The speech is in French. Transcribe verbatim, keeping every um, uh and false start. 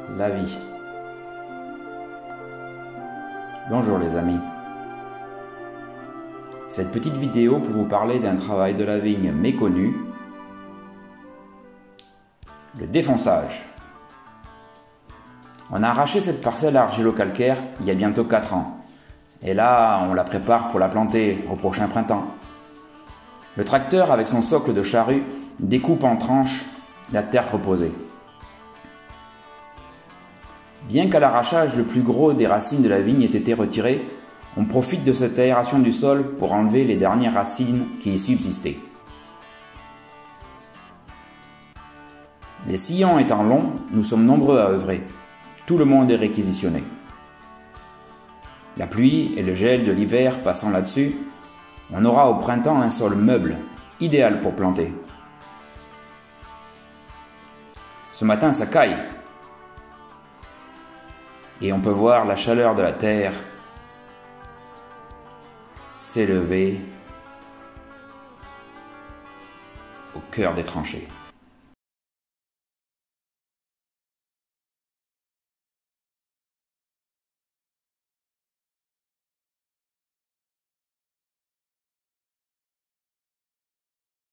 la vie. Bonjour les amis. Cette petite vidéo pour vous parler d'un travail de la vigne méconnu, le défonçage. On a arraché cette parcelle argilo-calcaire il y a bientôt quatre ans. Et là, on la prépare pour la planter au prochain printemps. Le tracteur, avec son socle de charrue, découpe en tranches la terre reposée. Bien qu'à l'arrachage, le plus gros des racines de la vigne ait été retiré, on profite de cette aération du sol pour enlever les dernières racines qui y subsistaient. Les sillons étant longs, nous sommes nombreux à œuvrer. Tout le monde est réquisitionné. La pluie et le gel de l'hiver passant là-dessus, on aura au printemps un sol meuble, idéal pour planter. Ce matin, ça caille. Et on peut voir la chaleur de la terre s'élever au cœur des tranchées.